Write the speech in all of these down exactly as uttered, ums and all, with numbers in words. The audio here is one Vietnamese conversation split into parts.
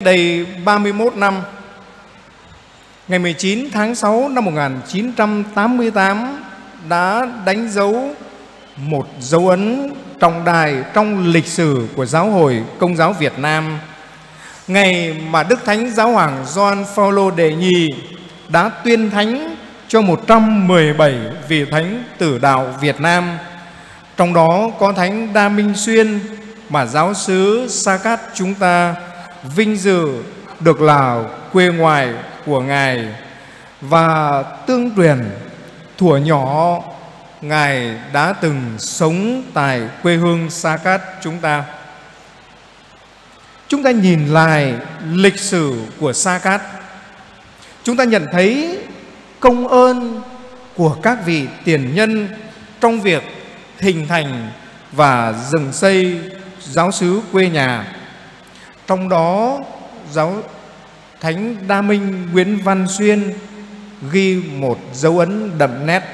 đây ba mươi mốt năm, ngày mười chín tháng sáu năm một nghìn chín trăm tám mươi tám đã đánh dấu một dấu ấn trọng đại trong lịch sử của Giáo hội Công giáo Việt Nam. Ngày mà Đức Thánh Giáo hoàng Gioan Phaolô đệ nhị đã tuyên thánh cho một trăm mười bảy vị thánh tử đạo Việt Nam. Trong đó có Thánh Đa Minh Xuyên mà giáo xứ Sa Cát chúng ta vinh dự được là quê ngoại của Ngài. Và tương truyền thuở nhỏ Ngài đã từng sống tại quê hương Sa Cát chúng ta. Chúng ta nhìn lại lịch sử của Sa Cát, chúng ta nhận thấy công ơn của các vị tiền nhân trong việc hình thành và dựng xây giáo xứ quê nhà. Trong đó giáo Thánh Đa Minh Nguyễn Văn Xuyên ghi một dấu ấn đậm nét.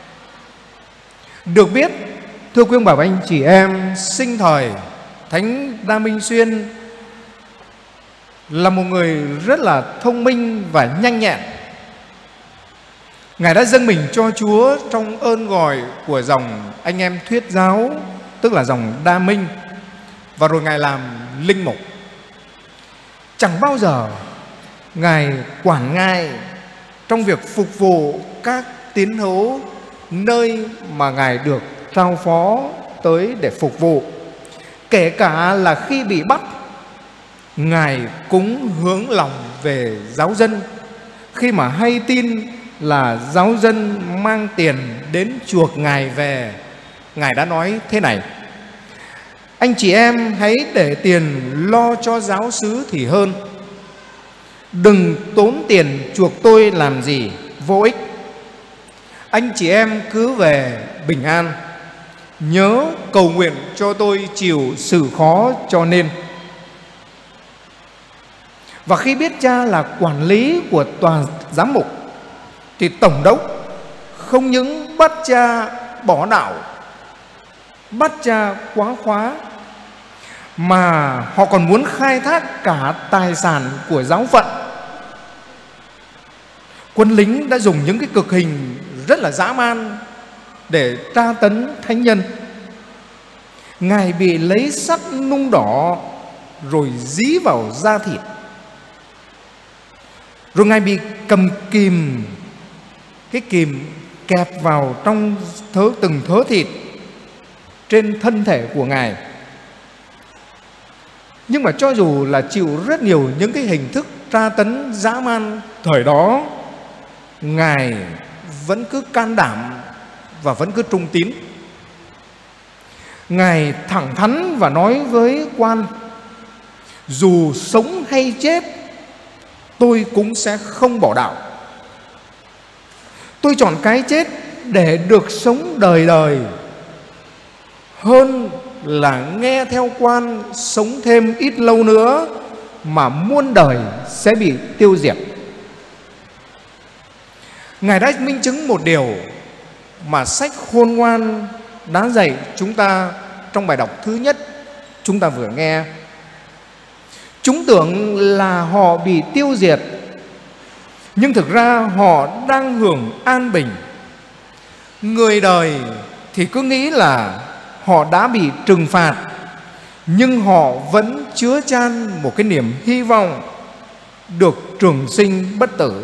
Được biết, thưa quý ông bà và anh chị em, sinh thời Thánh Đa Minh Xuyên là một người rất là thông minh và nhanh nhẹn. Ngài đã dâng mình cho Chúa trong ơn gọi của dòng anh em Thuyết giáo, tức là dòng Đa Minh, và rồi Ngài làm linh mục. Chẳng bao giờ Ngài quản ngại trong việc phục vụ các tín hữu nơi mà Ngài được trao phó tới để phục vụ. Kể cả là khi bị bắt, Ngài cũng hướng lòng về giáo dân. Khi mà hay tin là giáo dân mang tiền đến chuộc Ngài về, Ngài đã nói thế này: anh chị em hãy để tiền lo cho giáo xứ thì hơn. Đừng tốn tiền chuộc tôi làm gì vô ích. Anh chị em cứ về bình an, nhớ cầu nguyện cho tôi chịu sự khó cho nên. Và khi biết cha là quản lý của tòa giám mục, thì tổng đốc không những bắt cha bỏ đạo, bắt cha quá khóa, mà họ còn muốn khai thác cả tài sản của giáo phận. Quân lính đã dùng những cái cực hình rất là dã man để tra tấn thánh nhân. Ngài bị lấy sắt nung đỏ rồi dí vào da thịt. Rồi Ngài bị cầm kìm, cái kìm kẹp vào trong thớ, từng thớ thịt trên thân thể của Ngài. Nhưng mà cho dù là chịu rất nhiều những cái hình thức tra tấn dã man thời đó, Ngài vẫn cứ can đảm và vẫn cứ trung tín. Ngài thẳng thắn và nói với quan: dù sống hay chết, tôi cũng sẽ không bỏ đạo. Tôi chọn cái chết để được sống đời đời, hơn là nghe theo quan sống thêm ít lâu nữa mà muôn đời sẽ bị tiêu diệt. Ngài đã minh chứng một điều mà sách Khôn Ngoan đã dạy chúng ta trong bài đọc thứ nhất chúng ta vừa nghe. Chúng tưởng là họ bị tiêu diệt, nhưng thực ra họ đang hưởng an bình. Người đời thì cứ nghĩ là họ đã bị trừng phạt, nhưng họ vẫn chứa chan một cái niềm hy vọng được trường sinh bất tử.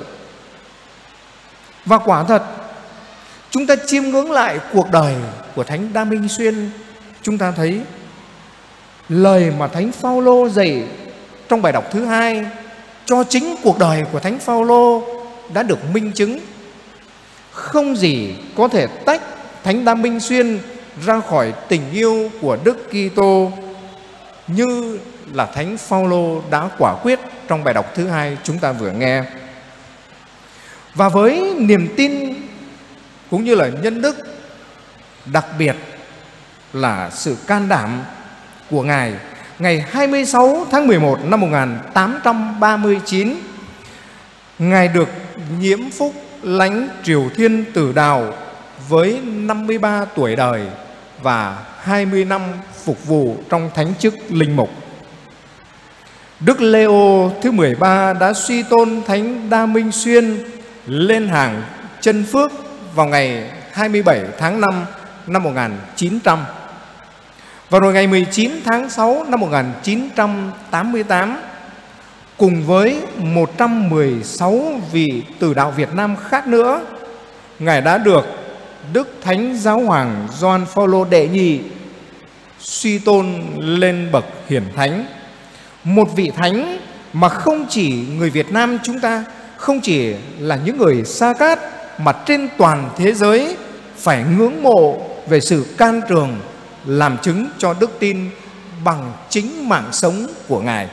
Và quả thật, chúng ta chiêm ngưỡng lại cuộc đời của Thánh Đa Minh Xuyên, chúng ta thấy lời mà Thánh Phaolô dạy trong bài đọc thứ hai cho chính cuộc đời của Thánh Phaolô đã được minh chứng. Không gì có thể tách Thánh Đa Minh Xuyên ra khỏi tình yêu của Đức Kitô như là Thánh Phaolô đã quả quyết trong bài đọc thứ hai chúng ta vừa nghe. Và với niềm tin cũng như là nhân đức, đặc biệt là sự can đảm của Ngài, ngày hai mươi sáu tháng mười một năm một nghìn tám trăm ba mươi chín, Ngài được nhiễm phúc lãnh Triều Thiên Tử Đạo với năm mươi ba tuổi đời và hai mươi năm phục vụ trong thánh chức linh mục. Đức Leo thứ mười ba đã suy tôn Thánh Đa Minh Xuyên lên hàng chân phước vào ngày hai mươi bảy tháng năm năm một nghìn chín trăm. Và rồi ngày mười chín tháng sáu năm một nghìn chín trăm tám mươi tám, cùng với một trăm mười sáu vị tử đạo Việt Nam khác nữa, Ngài đã được Đức Thánh Giáo Hoàng Gioan Phaolô đệ nhị suy tôn lên bậc hiển thánh. Một vị thánh mà không chỉ người Việt Nam chúng ta, không chỉ là những người Sa Cát, mà trên toàn thế giới phải ngưỡng mộ về sự can trường làm chứng cho đức tin bằng chính mạng sống của Ngài.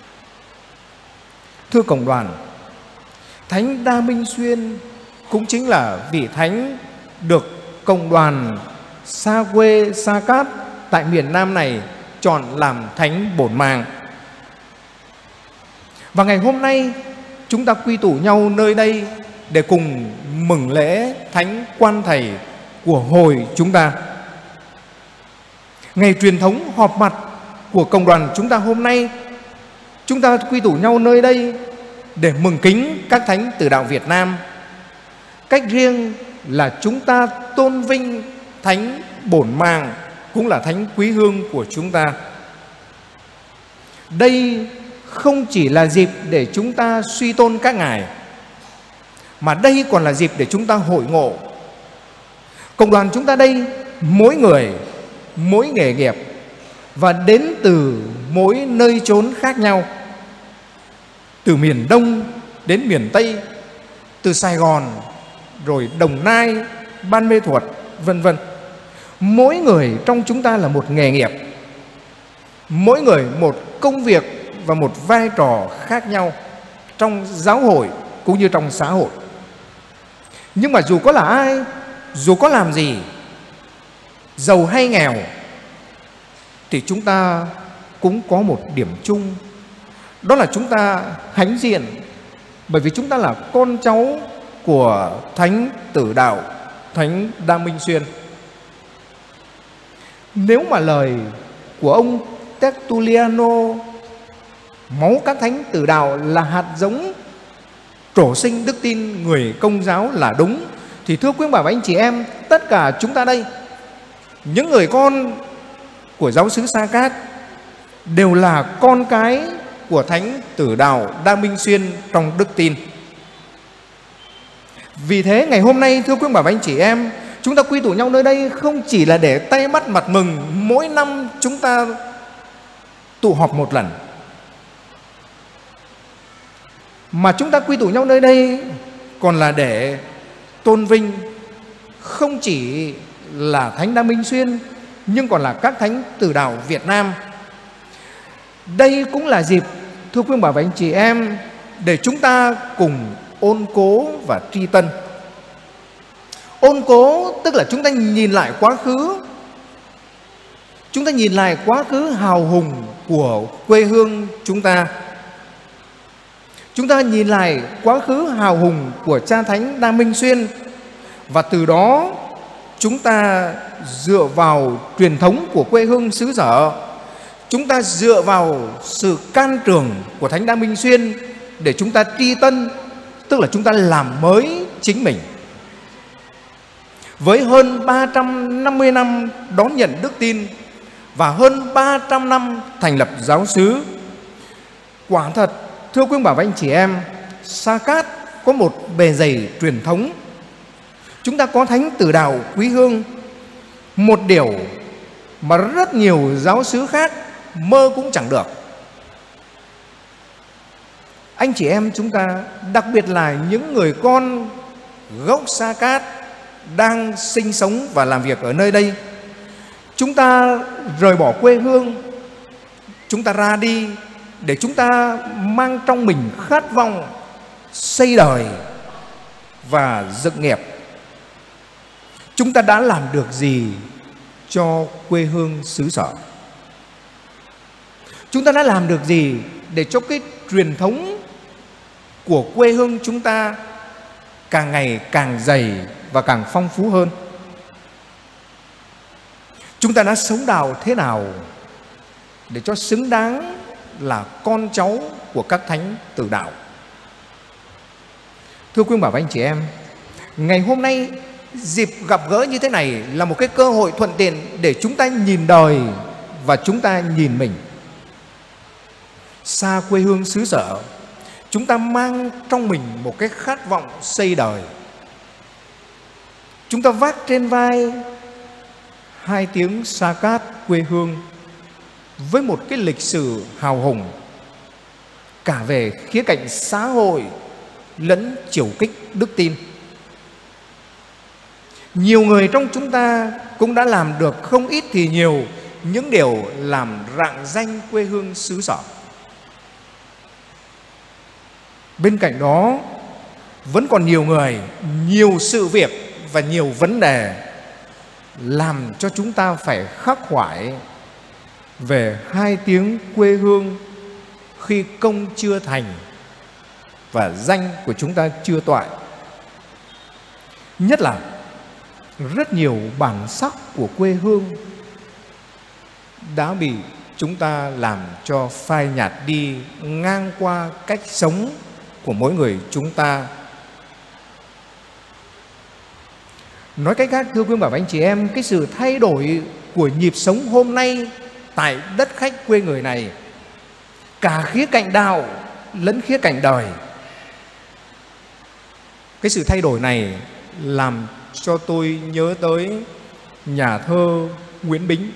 Thưa cộng đoàn, Thánh Đa Minh Xuyên cũng chính là vị thánh được cộng đoàn xa quê Sa Cát tại miền Nam này chọn làm thánh bổn mạng. Và ngày hôm nay chúng ta quy tụ nhau nơi đây để cùng mừng lễ Thánh Quan Thầy của hội chúng ta. Ngày truyền thống họp mặt của cộng đoàn chúng ta hôm nay, chúng ta quy tụ nhau nơi đây để mừng kính các thánh tử đạo Việt Nam. Cách riêng là chúng ta tôn vinh thánh bổn mạng, cũng là thánh quý hương của chúng ta. Đây không chỉ là dịp để chúng ta suy tôn các ngài, mà đây còn là dịp để chúng ta hội ngộ. Cộng đoàn chúng ta đây, mỗi người, mỗi nghề nghiệp, và đến từ mỗi nơi chốn khác nhau, từ miền Đông đến miền Tây, từ Sài Gòn, rồi Đồng Nai, Ban Mê Thuột, vân vân. Mỗi người trong chúng ta là một nghề nghiệp, mỗi người một công việc và một vai trò khác nhau trong giáo hội cũng như trong xã hội. Nhưng mà dù có là ai, dù có làm gì, giàu hay nghèo, thì chúng ta cũng có một điểm chung, đó là chúng ta hãnh diện, bởi vì chúng ta là con cháu của Thánh Tử Đạo Thánh Đa Minh Xuyên. Nếu mà lời của ông Tertulliano, máu các thánh tử đạo là hạt giống trổ sinh đức tin người Công giáo là đúng, thì thưa quý bà và anh chị em, tất cả chúng ta đây, những người con của giáo xứ Sa Cát, đều là con cái của thánh tử đạo Đa Minh Xuyên trong đức tin. Vì thế ngày hôm nay, thưa quý bà và anh chị em, chúng ta quy tụ nhau nơi đây không chỉ là để tay bắt mặt mừng mỗi năm chúng ta tụ họp một lần, mà chúng ta quy tụ nhau nơi đây còn là để tôn vinh không chỉ là Thánh Đa Minh Xuyên, nhưng còn là các thánh tử đạo Việt Nam. Đây cũng là dịp, thưa quý bà và anh chị em, để chúng ta cùng ôn cố và tri tân. Ôn cố tức là chúng ta nhìn lại quá khứ, chúng ta nhìn lại quá khứ hào hùng của quê hương chúng ta. Chúng ta nhìn lại quá khứ hào hùng của cha Thánh Đa Minh Xuyên, và từ đó chúng ta dựa vào truyền thống của quê hương xứ sở, chúng ta dựa vào sự can trường của Thánh Đa Minh Xuyên để chúng ta tri tân, tức là chúng ta làm mới chính mình. Với hơn ba trăm năm mươi năm đón nhận đức tin và hơn ba trăm năm thành lập giáo xứ, quả thật, thưa quý bà và anh chị em, Sa Cát có một bề dày truyền thống. Chúng ta có thánh tử đạo quý hương, một điều mà rất nhiều giáo xứ khác mơ cũng chẳng được. Anh chị em chúng ta, đặc biệt là những người con gốc Sa Cát đang sinh sống và làm việc ở nơi đây, chúng ta rời bỏ quê hương, chúng ta ra đi để chúng ta mang trong mình khát vọng xây đời và dựng nghiệp. Chúng ta đã làm được gì cho quê hương xứ sở? Chúng ta đã làm được gì để cho cái truyền thống của quê hương chúng ta càng ngày càng dày và càng phong phú hơn? Chúng ta đã sống đạo thế nào để cho xứng đáng là con cháu của các thánh tử đạo. Thưa quý bà và anh chị em, ngày hôm nay dịp gặp gỡ như thế này là một cái cơ hội thuận tiện để chúng ta nhìn đời và chúng ta nhìn mình. Xa quê hương xứ sở, chúng ta mang trong mình một cái khát vọng xây đời. Chúng ta vác trên vai hai tiếng Sa Cát quê hương với một cái lịch sử hào hùng cả về khía cạnh xã hội lẫn chiều kích đức tin. Nhiều người trong chúng ta cũng đã làm được không ít thì nhiều những điều làm rạng danh quê hương xứ sở. Bên cạnh đó, vẫn còn nhiều người, nhiều sự việc và nhiều vấn đề làm cho chúng ta phải khắc khoải về hai tiếng quê hương khi công chưa thành và danh của chúng ta chưa toại. Nhất là rất nhiều bản sắc của quê hương đã bị chúng ta làm cho phai nhạt đi ngang qua cách sống của mỗi người chúng ta. Nói cách khác, thưa quý bà và anh chị em, cái sự thay đổi của nhịp sống hôm nay tại đất khách quê người này, cả khía cạnh đạo lẫn khía cạnh đời, cái sự thay đổi này làm cho tôi nhớ tới nhà thơ Nguyễn Bính.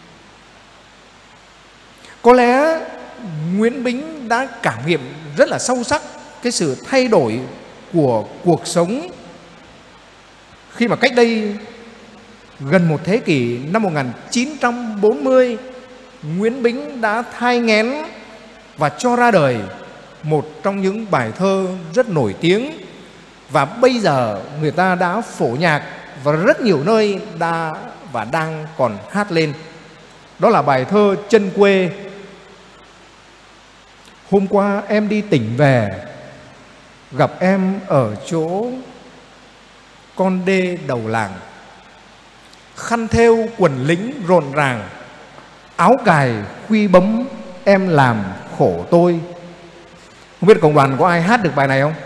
Có lẽ Nguyễn Bính đã cảm nghiệm rất là sâu sắc cái sự thay đổi của cuộc sống khi mà cách đây gần một thế kỷ, năm một nghìn chín trăm bốn mươi, Nguyễn Bính đã thai nghén và cho ra đời một trong những bài thơ rất nổi tiếng, và bây giờ người ta đã phổ nhạc và rất nhiều nơi đã và đang còn hát lên. Đó là bài thơ Chân Quê. Hôm qua em đi tỉnh về, gặp em ở chỗ con đê đầu làng. Khăn thêu quần lính rộn ràng, áo cài khuy bấm em làm khổ tôi. Không biết cộng đoàn có ai hát được bài này không?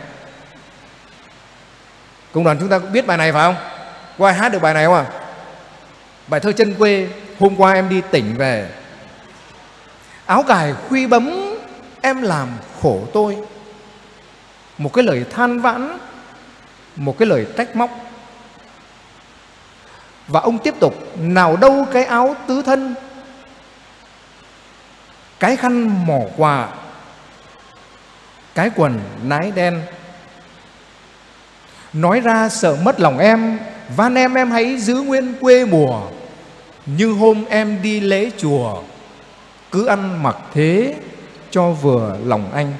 Cộng đoàn chúng ta cũng biết bài này phải không? Có ai hát được bài này không ạ? À? Bài thơ Chân Quê. Hôm qua em đi tỉnh về, áo cài khuy bấm em làm khổ tôi. Một cái lời than vãn, một cái lời trách móc. Và ông tiếp tục: nào đâu cái áo tứ thân, cái khăn mỏ quà, cái quần nái đen. Nói ra sợ mất lòng em, van em em hãy giữ nguyên quê mùa. Như hôm em đi lễ chùa, cứ ăn mặc thế cho vừa lòng anh.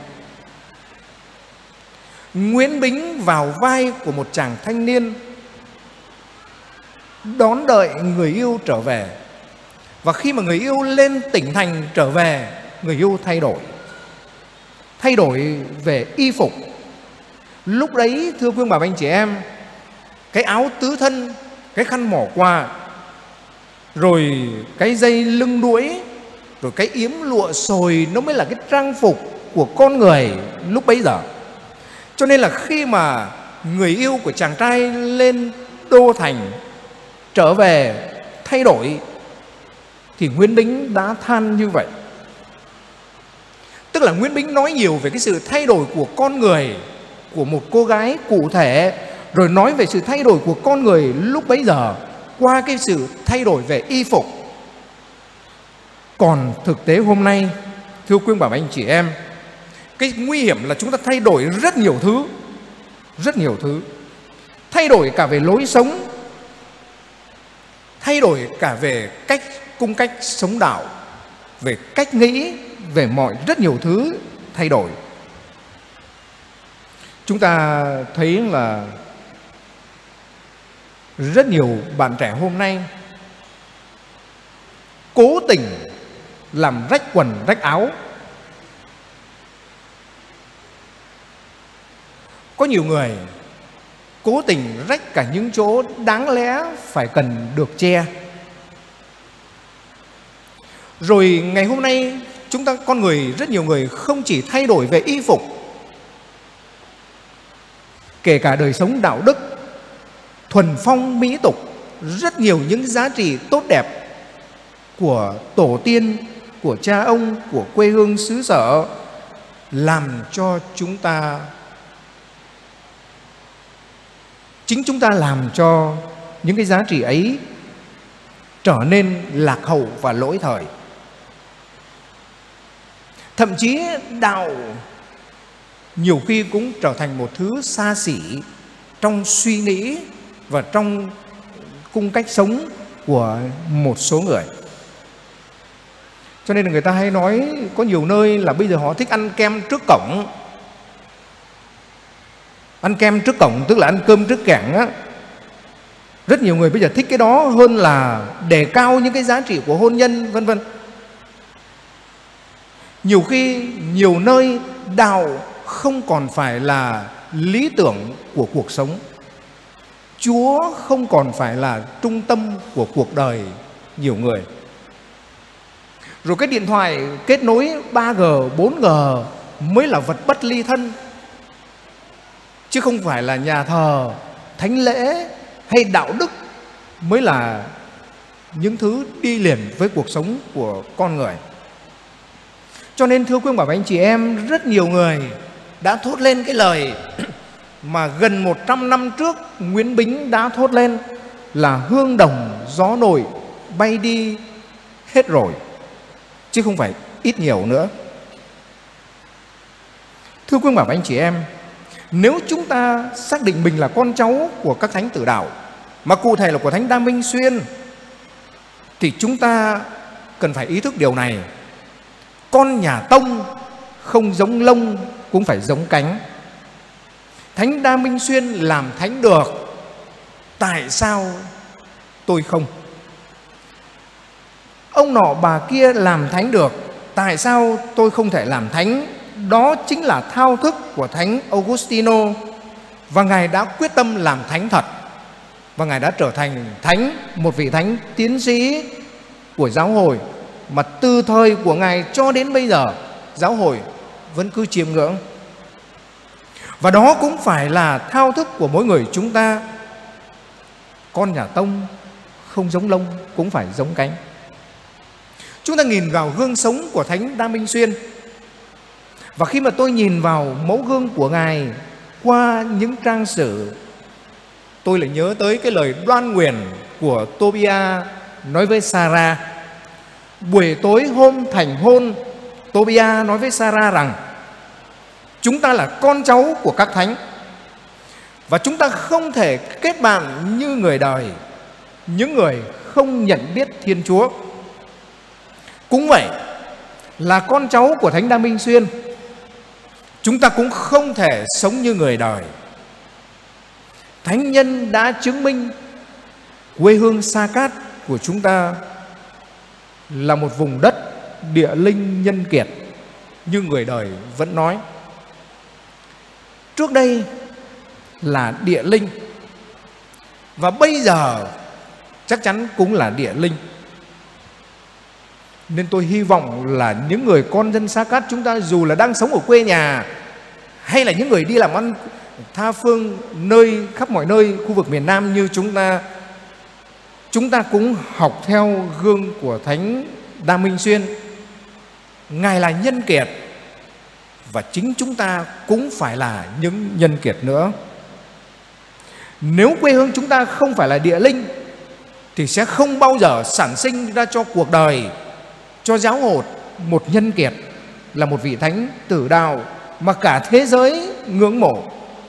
Nguyễn Bính vào vai của một chàng thanh niên đón đợi người yêu trở về. Và khi mà người yêu lên tỉnh thành trở về, người yêu thay đổi. Thay đổi về y phục. Lúc đấy thưa quý bà và anh chị em, cái áo tứ thân, cái khăn mỏ quà, rồi cái dây lưng đuổi, rồi cái yếm lụa sồi, nó mới là cái trang phục của con người lúc bấy giờ. Cho nên là khi mà người yêu của chàng trai lên đô thành trở về thay đổi, thì Nguyễn Bính đã than như vậy. Tức là Nguyễn Bính nói nhiều về cái sự thay đổi của con người, của một cô gái cụ thể, rồi nói về sự thay đổi của con người lúc bấy giờ qua cái sự thay đổi về y phục. Còn thực tế hôm nay, thưa quý bà và anh chị em, cái nguy hiểm là chúng ta thay đổi rất nhiều thứ. Rất nhiều thứ. Thay đổi cả về lối sống, thay đổi cả về cách cung cách sống đạo, về cách nghĩ, về mọi rất nhiều thứ thay đổi. Chúng ta thấy là rất nhiều bạn trẻ hôm nay cố tình làm rách quần rách áo. Có nhiều người cố tình rách cả những chỗ đáng lẽ phải cần được che. Rồi ngày hôm nay chúng ta, con người, rất nhiều người không chỉ thay đổi về y phục, kể cả đời sống đạo đức, thuần phong mỹ tục, rất nhiều những giá trị tốt đẹp của tổ tiên, của cha ông, của quê hương xứ sở, làm cho chúng ta, chính chúng ta làm cho những cái giá trị ấy trở nên lạc hậu và lỗi thời. Thậm chí đạo nhiều khi cũng trở thành một thứ xa xỉ trong suy nghĩ và trong cung cách sống của một số người. Cho nên là người ta hay nói có nhiều nơi là bây giờ họ thích ăn kem trước cổng. Ăn kem trước cổng tức là ăn cơm trước cảng á. Rất nhiều người bây giờ thích cái đó hơn là đề cao những cái giá trị của hôn nhân, vân vân. Nhiều khi, nhiều nơi đạo không còn phải là lý tưởng của cuộc sống. Chúa không còn phải là trung tâm của cuộc đời nhiều người. Rồi cái điện thoại kết nối ba G, bốn G mới là vật bất ly thân, chứ không phải là nhà thờ, thánh lễ hay đạo đức mới là những thứ đi liền với cuộc sống của con người. Cho nên thưa quý ông bà và anh chị em, rất nhiều người đã thốt lên cái lời mà gần một trăm năm trước Nguyễn Bính đã thốt lên là hương đồng gió nổi bay đi hết rồi, chứ không phải ít nhiều nữa. Thưa quý ông bà và anh chị em, nếu chúng ta xác định mình là con cháu của các thánh tử đạo, mà cụ thể là của Thánh Đa Minh Xuyên, thì chúng ta cần phải ý thức điều này: con nhà Tông không giống lông cũng phải giống cánh. Thánh Đa Minh Xuyên làm thánh được, tại sao tôi không? Ông nọ bà kia làm thánh được, tại sao tôi không thể làm thánh? Đó chính là thao thức của Thánh Augustino, và Ngài đã quyết tâm làm thánh thật. Và Ngài đã trở thành thánh, một vị thánh tiến sĩ của giáo hội, mà từ thời của Ngài cho đến bây giờ giáo hội vẫn cứ chiêm ngưỡng. Và đó cũng phải là thao thức của mỗi người chúng ta: con nhà Tông không giống lông cũng phải giống cánh. Chúng ta nhìn vào gương sống của Thánh Đa Minh Xuyên, và khi mà tôi nhìn vào mẫu gương của Ngài qua những trang sử, tôi lại nhớ tới cái lời đoan nguyền của Tobia nói với Sarah. Buổi tối hôm thành hôn, Tobia nói với Sarah rằng chúng ta là con cháu của các thánh, và chúng ta không thể kết bạn như người đời, những người không nhận biết Thiên Chúa. Cũng vậy, là con cháu của Thánh Đa Minh Xuyên, chúng ta cũng không thể sống như người đời. Thánh nhân đã chứng minh quê hương Sa Cát của chúng ta là một vùng đất địa linh nhân kiệt, như người đời vẫn nói. Trước đây là địa linh, và bây giờ chắc chắn cũng là địa linh. Nên tôi hy vọng là những người con dân Sa Cát chúng ta, dù là đang sống ở quê nhà hay là những người đi làm ăn tha phương nơi khắp mọi nơi khu vực miền Nam như chúng ta, chúng ta cũng học theo gương của Thánh Đa Minh Xuyên. Ngài là nhân kiệt, và chính chúng ta cũng phải là những nhân kiệt nữa. Nếu quê hương chúng ta không phải là địa linh, thì sẽ không bao giờ sản sinh ra cho cuộc đời, cho giáo hội một nhân kiệt, là một vị thánh tử đạo mà cả thế giới ngưỡng mộ.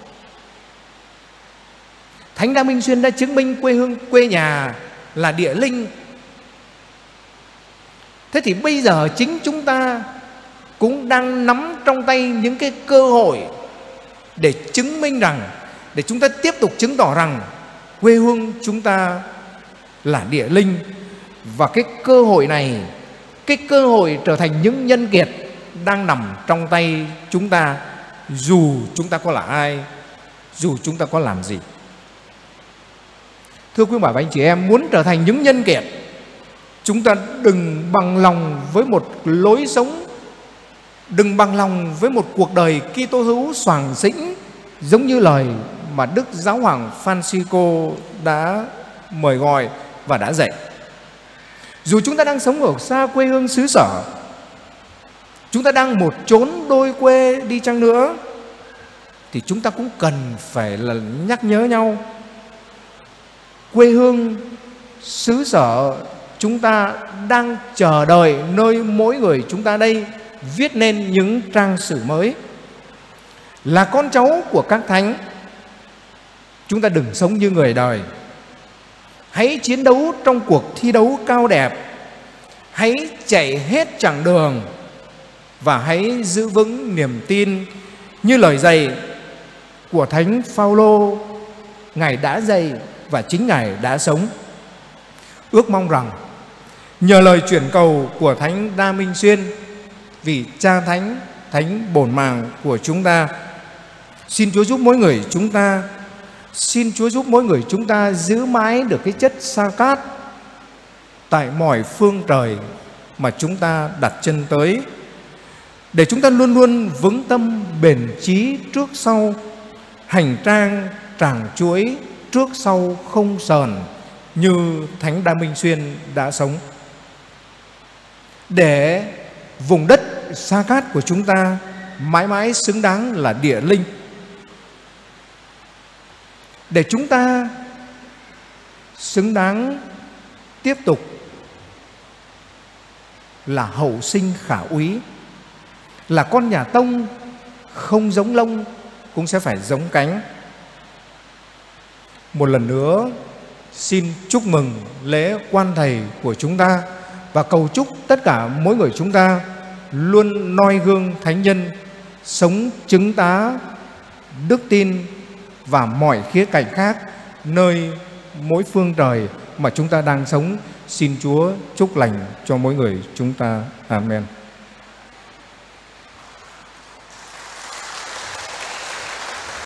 Thánh Đa Minh Xuyên đã chứng minh quê hương, quê nhà là địa linh. Thế thì bây giờ chính chúng ta cũng đang nắm trong tay những cái cơ hội để chứng minh rằng, để chúng ta tiếp tục chứng tỏ rằng quê hương chúng ta là địa linh. Và cái cơ hội này, cái cơ hội trở thành những nhân kiệt đang nằm trong tay chúng ta, dù chúng ta có là ai, dù chúng ta có làm gì. Thưa quý bà và anh chị em, muốn trở thành những nhân kiệt, chúng ta đừng bằng lòng với một lối sống Đừng bằng lòng với một cuộc đời Kitô hữu xoàng xĩnh, giống như lời mà Đức Giáo hoàng Francisco đã mời gọi và đã dạy. Dù chúng ta đang sống ở xa quê hương xứ sở, chúng ta đang một chốn đôi quê đi chăng nữa, thì chúng ta cũng cần phải là nhắc nhớ nhau. Quê hương xứ sở chúng ta đang chờ đợi nơi mỗi người chúng ta đây viết nên những trang sử mới. Là con cháu của các thánh, chúng ta đừng sống như người đời. Hãy chiến đấu trong cuộc thi đấu cao đẹp, hãy chạy hết chặng đường và hãy giữ vững niềm tin như lời dạy của Thánh Phaolô, Ngài đã dạy và chính Ngài đã sống. Ước mong rằng nhờ lời chuyển cầu của Thánh Đa Minh Xuyên, vì Cha Thánh, Thánh bổn màng của chúng ta, xin Chúa giúp mỗi người chúng ta, xin Chúa giúp mỗi người chúng ta giữ mãi được cái chất sa cát tại mọi phương trời mà chúng ta đặt chân tới, để chúng ta luôn luôn vững tâm bền chí trước sau, hành trang tràng chuối trước sau không sờn như Thánh Đa Minh Xuyên đã sống. Để vùng đất sa cát của chúng ta mãi mãi xứng đáng là địa linh, để chúng ta xứng đáng tiếp tục là hậu sinh khả úy, là con nhà Tông không giống lông cũng sẽ phải giống cánh. Một lần nữa xin chúc mừng lễ quan thầy của chúng ta và cầu chúc tất cả mỗi người chúng ta luôn noi gương thánh nhân, sống chứng tá đức tin và mọi khía cạnh khác nơi mỗi phương trời mà chúng ta đang sống. Xin Chúa chúc lành cho mỗi người chúng ta. Amen.